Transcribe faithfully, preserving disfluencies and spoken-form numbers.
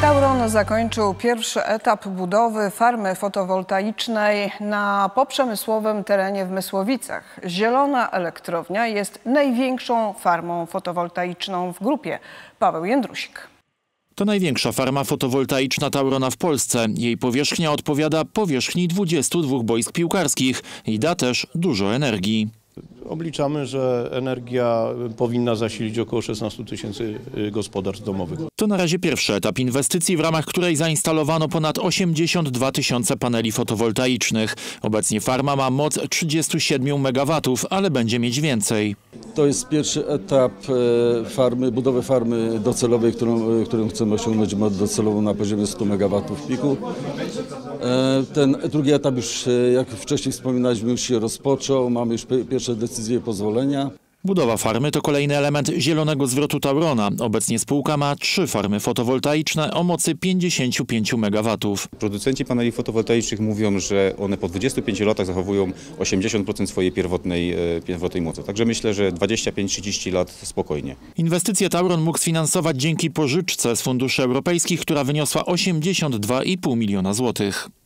Tauron zakończył pierwszy etap budowy farmy fotowoltaicznej na poprzemysłowym terenie w Mysłowicach. Zielona elektrownia jest największą farmą fotowoltaiczną w grupie. Paweł Jędrusik. To największa farma fotowoltaiczna Taurona w Polsce. Jej powierzchnia odpowiada powierzchni dwudziestu dwóch boisk piłkarskich i da też dużo energii. Obliczamy, że energia powinna zasilić około szesnastu tysięcy gospodarstw domowych. To na razie pierwszy etap inwestycji, w ramach której zainstalowano ponad osiemdziesiąt dwa tysiące paneli fotowoltaicznych. Obecnie farma ma moc trzydziestu siedmiu megawatów, ale będzie mieć więcej. To jest pierwszy etap farmy, budowy farmy docelowej, którą, którą chcemy osiągnąć moc docelową na poziomie stu megawatów piku. Ten drugi etap już, jak wcześniej wspominaliśmy, już się rozpoczął. Mamy już pierwsze decyzje i pozwolenia. Budowa farmy to kolejny element zielonego zwrotu Taurona. Obecnie spółka ma trzy farmy fotowoltaiczne o mocy pięćdziesięciu pięciu megawatów. Producenci paneli fotowoltaicznych mówią, że one po dwudziestu pięciu latach zachowują osiemdziesiąt procent swojej pierwotnej, pierwotnej mocy. Także myślę, że dwadzieścia pięć do trzydziestu lat spokojnie. Inwestycje Tauron mógł sfinansować dzięki pożyczce z funduszy europejskich, która wyniosła osiemdziesiąt dwa i pół miliona złotych.